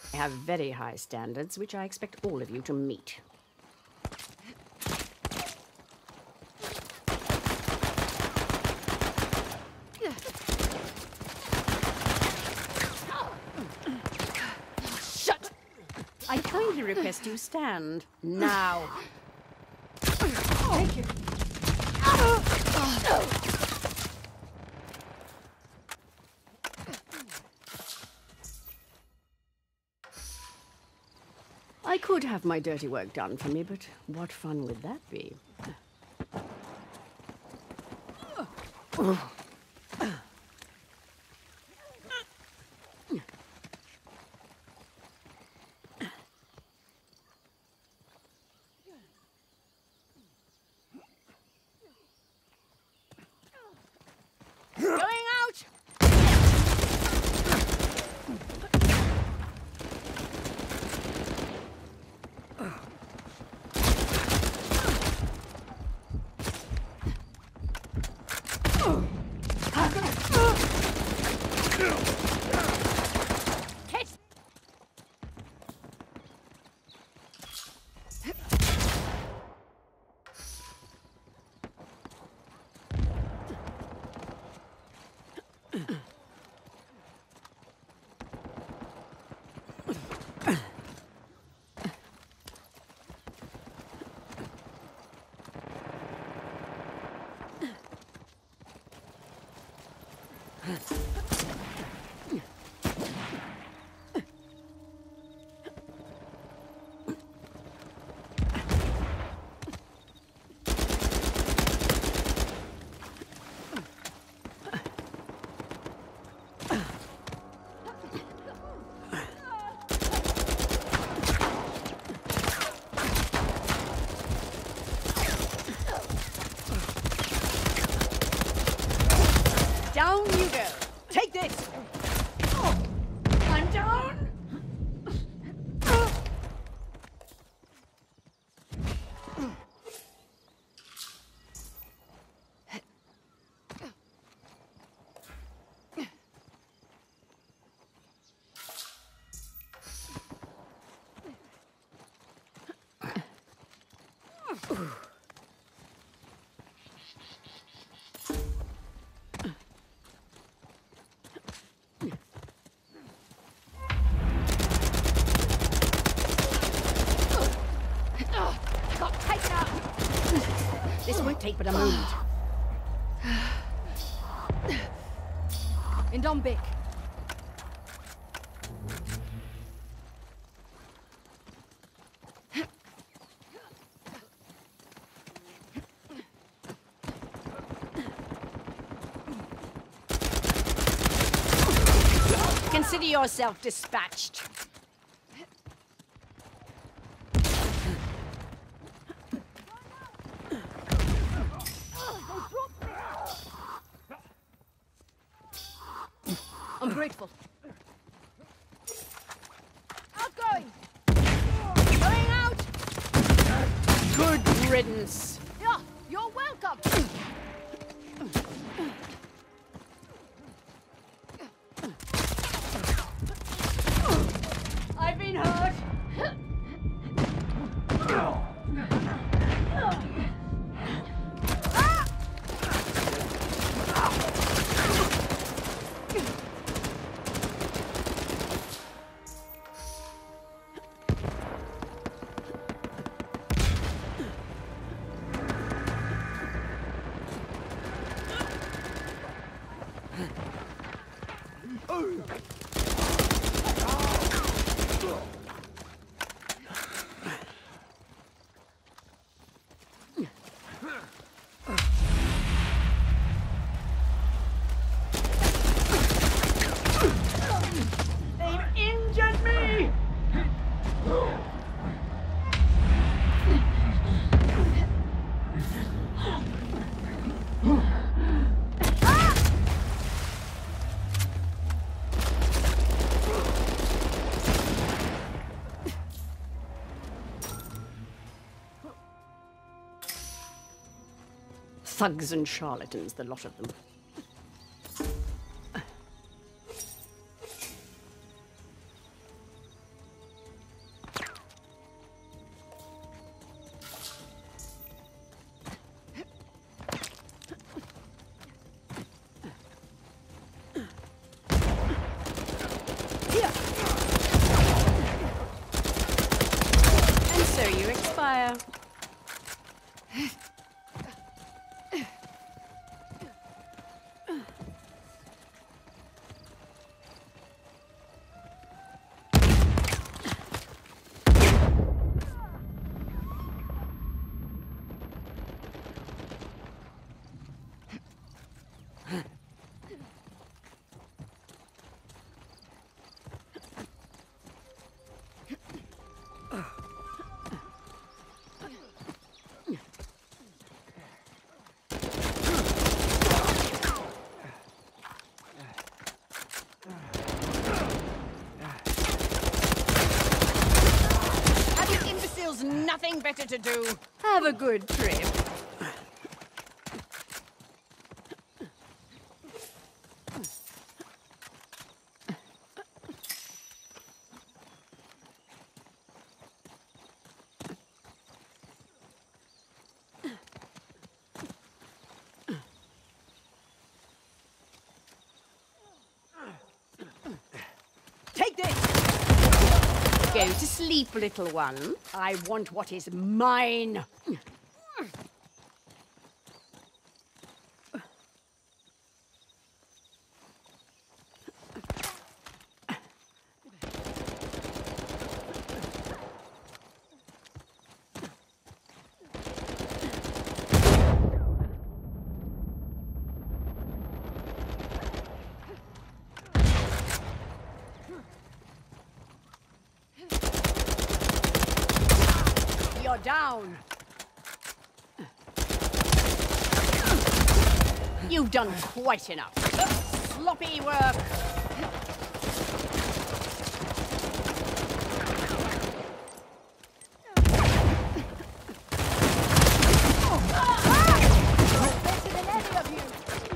I have very high standards, which I expect all of you to meet. Shut! I kindly request you stand now. Thank you. I could have my dirty work done for me, but what fun would that be? Going out! Down you go. Take this. I'm down. This won't take but a moment. In Dominican. Consider yourself dispatched. I'm grateful. Outgoing! Going out! Good riddance. Yeah, you're welcome. I've been hurt. They've injured me! Thugs and charlatans, the lot of them. do. Have a good trip. Take this! Go to sleep, little one. I want what is mine. You're down. You've done quite enough. Sloppy work. Better than any of you.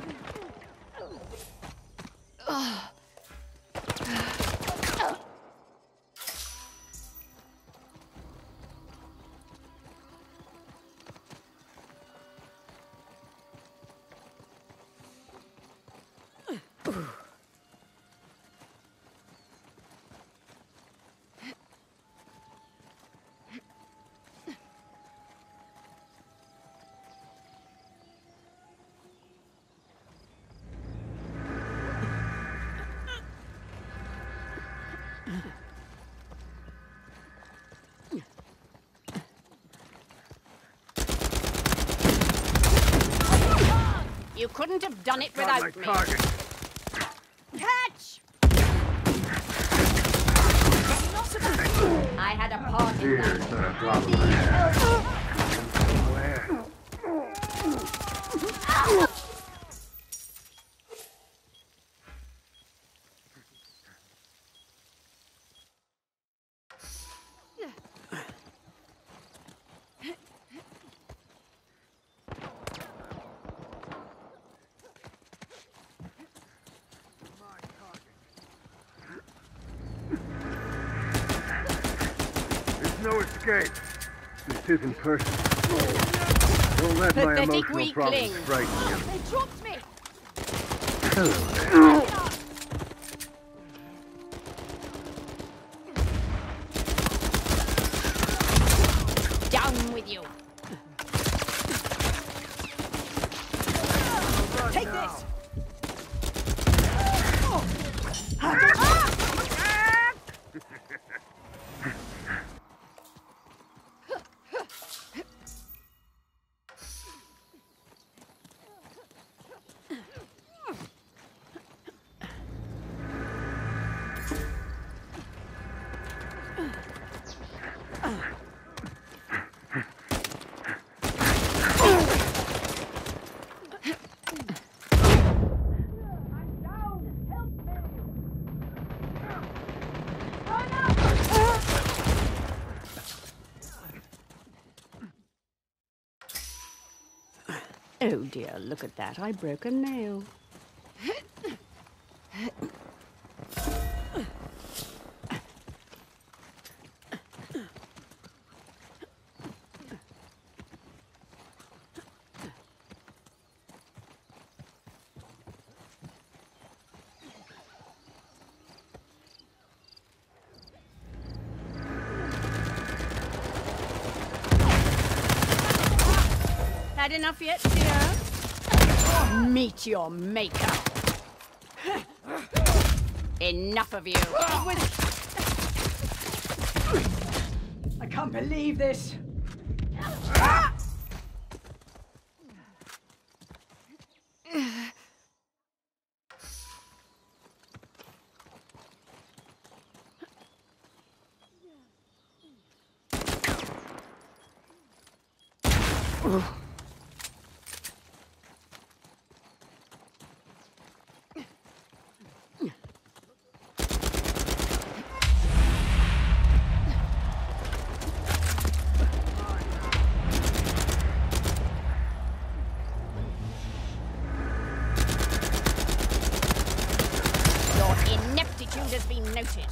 You couldn't have done it without me. Target. Catch! I had a part in Here's that. not a problem I have. Where? No escape. This isn't personal. Don't let my Pathetic emotional problems weakling. frighten you. They dropped me. Hello there. Down with you. Take this. Oh dear, look at that. I broke a nail. Had enough yet, dear? Meet your maker. Enough of you. I can't believe this. ground has been noted.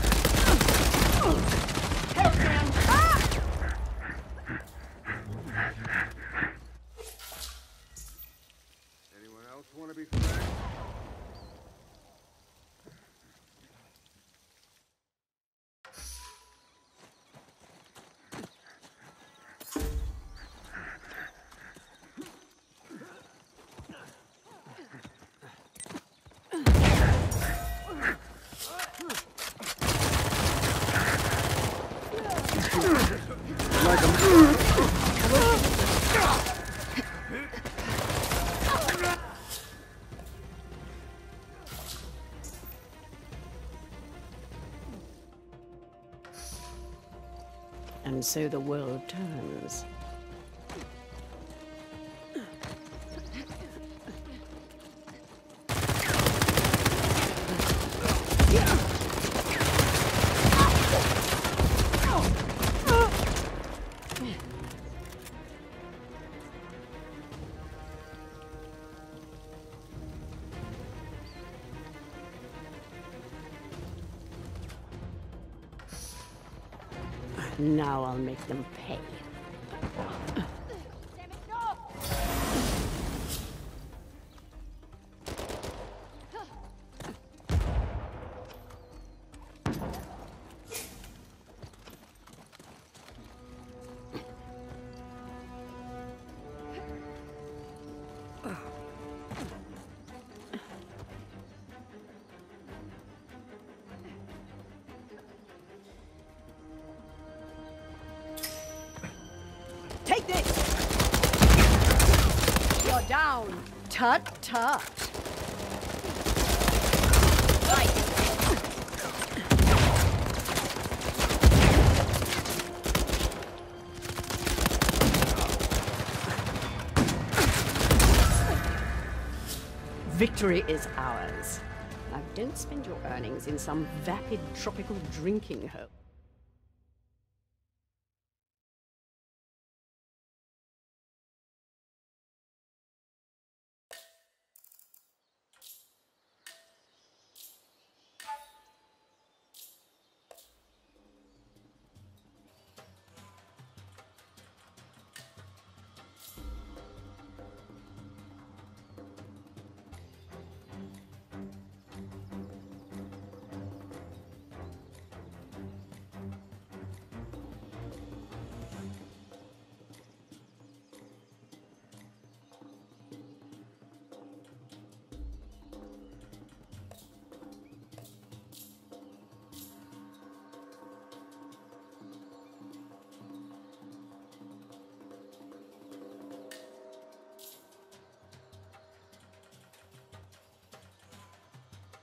Help them! Ah! Anyone else want to be friends? And so the world turns. Now I'll make them pay. Take this! You're down. Tut tut. Right. Victory is ours. Now don't spend your earnings in some vapid tropical drinking hole.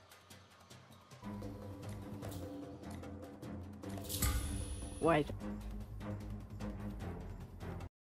Wait.